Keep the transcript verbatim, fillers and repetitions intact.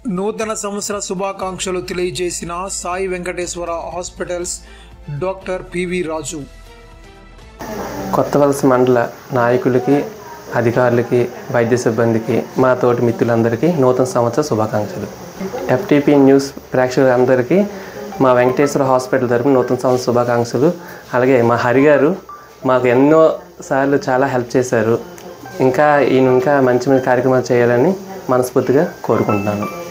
నూతన సంవత్సర శుభాకాంక్షలు తెలియజేసిన Sai Venkateswara hospitals doctor P V Raju. Kothavalasa మండల నాయకులకి, అధికారులకి, వైద్య సిబ్బందికి, మా తోటి మిత్రులందరికీ నూతన సంవత్సర శుభాకాంక్షలు. ఎఫ్టీపీ న్యూస్ ప్రేక్షకులందరికీ మా వెంకటేశ్వర హాస్పిటల్ తరపున నూతన సంవత్సర శుభాకాంక్షలు. అలాగే మా హరి గారు మాకు ఎన్నో సార్లు చాలా హెల్ప్ చేశారు. ఇంకా ఈయన ఇంకా మంచి మంచి కార్యక్రమాలు చేయాలని మనస్ఫూర్తిగా కోరుకుంటున్నాను.